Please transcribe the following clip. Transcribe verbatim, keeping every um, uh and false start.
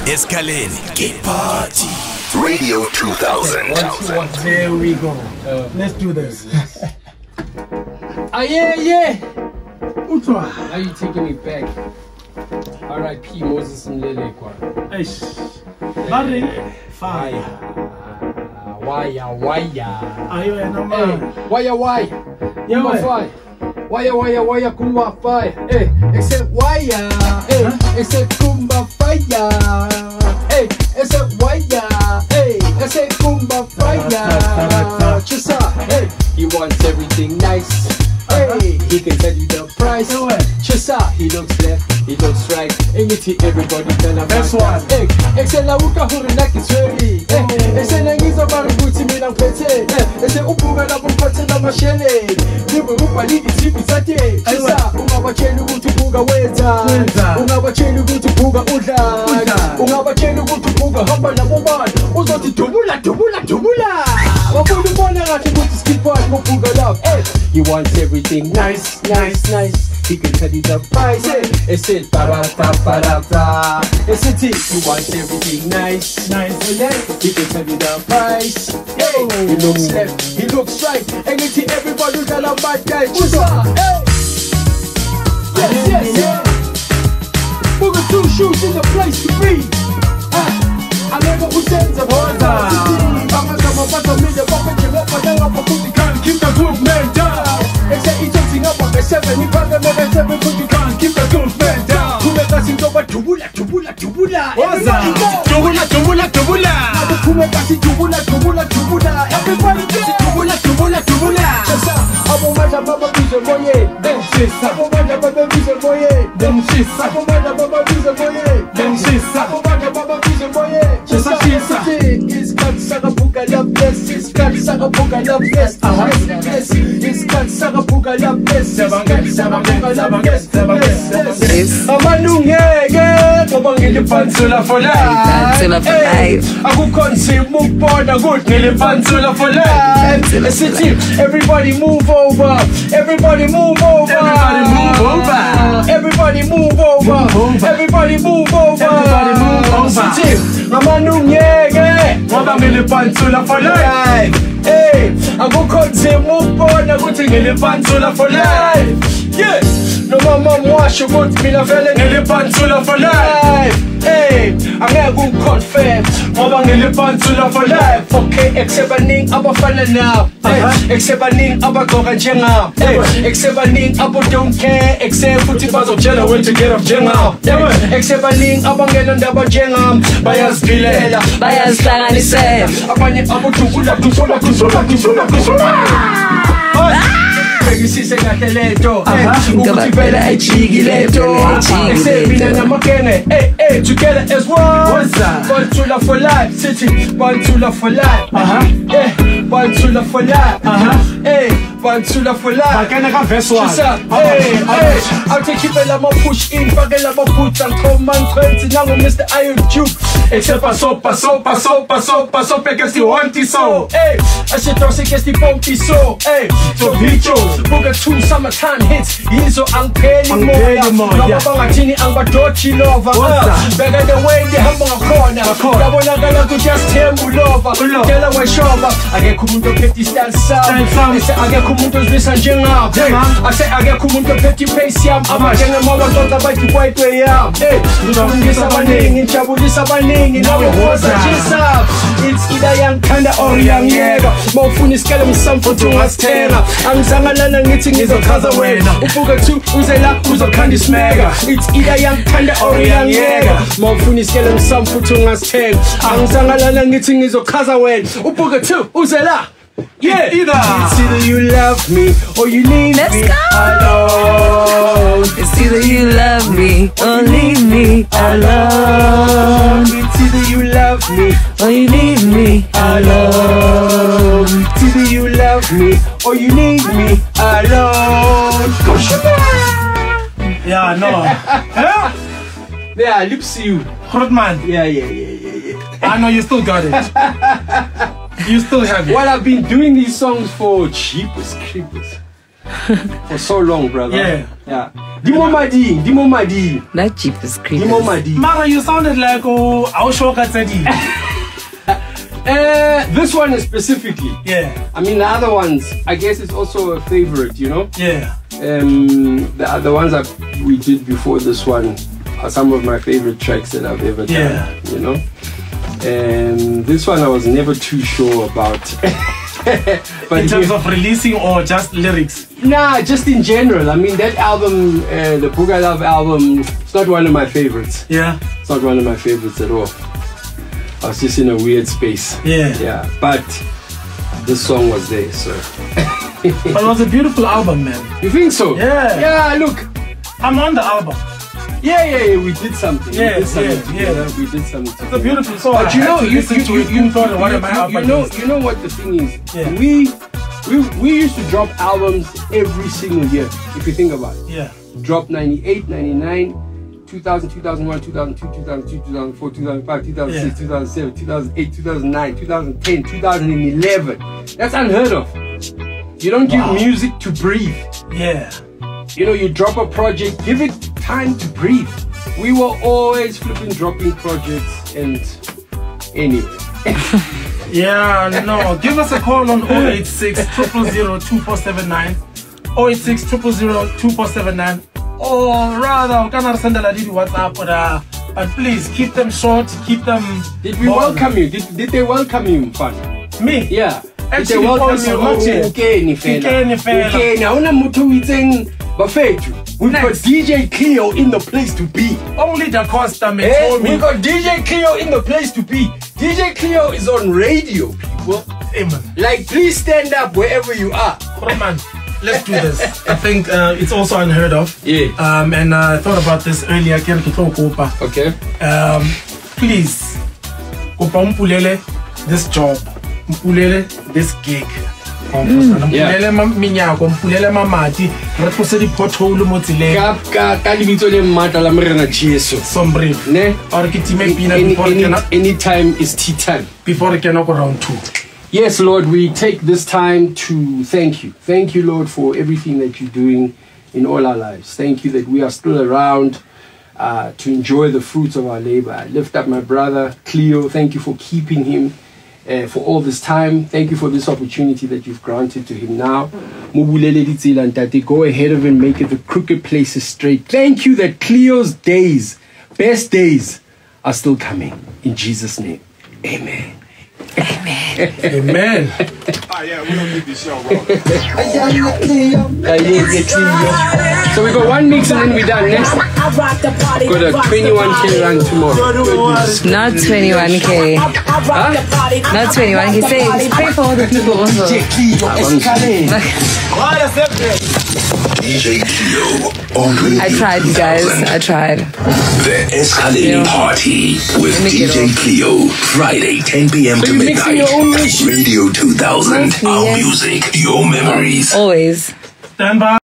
Eskhaleni, get party. Radio two thousand. There we go. Uh, Let's do this. Ah, yeah, yeah. Utwa. Now you taking me back. R I P Moses Mlelekwa. Eish. Barry. Fire. Waya, waya. Ayo ena Hey, man. waya, waya. Yeah, Kumba waya. fire. Waya, waya, waya, kumba fire. Hey, except waya. Hey, except kumba fire. Hey, except waya. Hey, except kumba fire. Chisa. Hey, he wants everything nice. Hey, he can tell you the price. Chisa, he looks left, he looks right. Anything everybody tell him. That's one. Hey, excel la uka huru like it's ready. Hey, excel na ngizo baru buti mina mpete. Hey, excel upuga na bumpate na mashele. Nibu upali itipi sate. Chisa, ungabacheni ukuthi buga weza. Ungabacheni ukuthi buga udla. Ungabacheni ukuthi buga hamba na bomba. Uzothi dubula, dubula, dubula. Wafuna ubona ngathi ukuthi skip on buga love. Hey, he wants everything nice, nice, nice. He can tell you the price. Hey, it's it, barata, barata. It's it, he wants everything nice, nice. And then he can tell you the price. Hey, he looks left, he looks right. Anything everybody's got a bad guy. What's up? Hey, yes, yes, yes. Put the two shoes in the place to be. Ah, I never who sends a border. I'm a summer, but I'm in the bucket. You're not going to put the gun, keep the good man down. Except he's talking up on the seven, he can't make a seven, but you can't keep the good man down. Who make us into a tubula, tubula, tubula. What's up? Tubula, tubula, tubula. Who make us into tubula, tubula, tubula. Everybody gets it, tubula, tubula, tubula. Just up, I'm a man, I'm a vision for you. Then she's up, I'm a man, I'm a vision for you. Then she's up, I'm a man, I'm a vision for you. Then she's up, I'm a man, I'm a vision for you. Just up, she's up. It's got Saga Bouga love this, it's got Saga Bouga love this. Yes, it's got Saga Bouga love this, it's got Saga Bouga love this. Yes, I'm a new yeah, come on, get the pansula for life. Pansula for life. I could conceive, move on, I good, get the pansula for life. Everybody move over, everybody move over, everybody move over, everybody move over, everybody move over, everybody move over. I'm a new yeah, I'm in the pansula for life. Hey, I go conceive, move on, I go to get the pansula for life. Yes, no mama wash your boat, me na fella get the pansula for life. Hey, I'm here go confirm, mama get the pansula for life. Okay, except a ning abafana now. Hey, except a ning abagoga jenga. Hey, except a ning abo don't care. Except fifty bars of jenga when to get off jenga. Except a ning abangela ndaba jenga. Bayas bilela, bayas hlanganise. Abanye abo tubula tubula tubula tubula tubula. Sise kahle leto, ukuthi vela ejiki leto. Mina namakene, hey hey, together as one. Bantula for life, city. Bantula for life. Hey, Bantula for life. Hey, Bantula for life. Bakena ka verse one. Hey hey, I'll take you vela mo push in, bagela mo put and come man twenty now Mister Iron Cube. Except paso, paso, paso, paso, paso, porque si wanti so. Hey, I should toss it against the bumpy so. Hey, so bicho. Bouga two summertime hits. Yizo ang peli mo. Nababang atini ang badochi lover. Better the way they have mga corner. Nabona gala to just him ulova. Kela wa shoba. Age kumunto peti style sound. I say age kumunto zwisa jenga. I say age kumunto peti pace yam. Ama jenga mawa tota baki white way yam. Hey, ngisa baningi, nchabulisa baningi. Nawe hoza jisa. It's either young kanda or young yega. Mawfuni skele msamfutu ngastera. Angizangalana ngithi ngizochaza wena. Ubhuga two uzela uzokhanda ismega. It's either young kanda or young yega. Mawfuni iskele msamfutu ngasithenga. Angizangalana ngithi ngizochaza wena. Ubhuga two uzela. Yeah, either. It's either you love me or you leave Let's me go. alone. It's either you love me or leave me alone. It's either you love me or you leave me alone. It's either you love me or you leave me alone. Yeah, no. Yeah, I lips you. Grootman. Yeah, yeah, yeah, yeah, yeah. I know you still got it. You still have it. Well, I've been doing these songs for cheapest creepers. for so long, brother. Yeah. Yeah. Dimo Madi, Dimo Madi. That Jeep is creepy. Dimo Madi. Mara, you sounded like oh, I was shocked at Uh, this one is specifically. Yeah. I mean, the other ones, I guess it's also a favorite, you know? Yeah. Um, the other ones that we did before this one are some of my favorite tracks that I've ever done, Yeah. you know? And this one I was never too sure about. But In terms yeah, of releasing or just lyrics? nah, just in general. I mean, that album, uh, the Bouga Love album, it's not one of my favorites. Yeah. It's not one of my favorites at all. I was just in a weird space. Yeah. Yeah, but this song was there, so. But it was a beautiful album, man. You think so? Yeah. Yeah, look. I'm on the album. Yeah, yeah, yeah, we did something. Yeah, we did something yeah, together. yeah. We did something It's a together. beautiful song. But you I know, had to you, listen you, to you, it. you, You thought of one you, of my you, album you know, lists. you know what the thing is? Yeah. We, we, we used to drop albums every single year, if you think about it. Yeah. Drop ninety-eight, ninety-nine, two thousand, two thousand one, two thousand two, two thousand two, two thousand four, two thousand five, two thousand six, Yeah. two thousand seven, two thousand eight, two thousand nine, two thousand ten, two thousand eleven. That's unheard of. You don't give Wow. music to breathe. Yeah. You know, you drop a project, give it time to breathe. We were always flipping, dropping projects, and anyway. Yeah, no. Give us a call on oh eight six, zero zero zero, two four seven nine. oh eight six, zero zero zero, two four seven nine. Or rather, we can send a lady WhatsApp. But, uh, but please, keep them short, keep them... Did we more- welcome you? Did, did they welcome you, Mfana? Me? Yeah. Did they Actually, welcome also, you? not yet. Okay, ni fela. Okay, ni fela. Okay, now una mutu witseng bafetu. We've got Next. D J Cleo in the place to be. Only the Costa may Eh, told me. we got D J Cleo in the place to be. D J Cleo is on radio, people. Hey, man. Like, please stand up wherever you are. Come on, let's do this. I think uh, it's also unheard of. Yeah. Um, and uh, I thought about this earlier. Ke re ke tlo kopa. Okay. Um, please, kopa mpulele this job, mpulele this gig. Mpulele ma minyako, mpulele ma mati. Re tlose di pothole mo tseleng. Ka ka ka lebitso le mmata la morena Jesu. Sombre. Ne? Or ke time pina Any, before any, ke na any time is tea time. before ke na go round two. Yes, Lord, we take this time to thank you. Thank you, Lord, for everything that you're doing in all our lives. Thank you that we are still around uh, to enjoy the fruits of our labor. I lift up my brother, Cleo. Thank you for keeping him uh, for all this time. Thank you for this opportunity that you've granted to him now. Mobulele ditsela ntate, go ahead of him, make it the crooked places straight. Thank you that Cleo's days, best days, are still coming. In Jesus' name, amen. Amen. Oh yeah, we don't need this show rolling. Uh, yeah, yeah, Cleo. So we got one mix and then we're done. Next, got a twenty-one K run tomorrow. Not twenty-one K. Huh? Not twenty-one K. Say, pray for all the people also. D J Cleo on I tried, you guys. I tried. The Eskhaleni Yeah. Party with Let me D get J off. Cleo, Friday, ten p.m. So to you're mixing midnight. your own mix? Radio two thousand, Mostly, our yes. music, your memories. Always. Stand by.